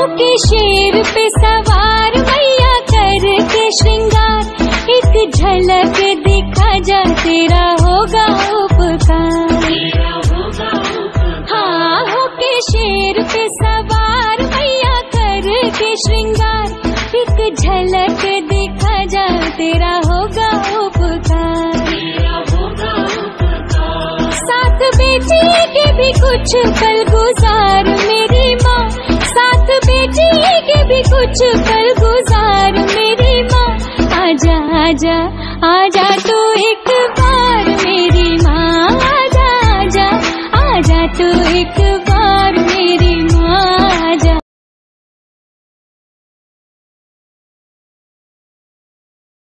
होके शेर पे सवार मैया करके श्रृंगार, एक झलक दिखा जा तेरा होगा उपकार। हाँ होके शेर पे सवार मैया करके श्रृंगार, एक झलक दिखा जा तेरा होगा उपकार। साथ बेटी के भी कुछ पल गुजार मेरी माँ, साथ बेटी के भी कुछ पल गुजार मेरी माँ। आजा आजा आजा तू एक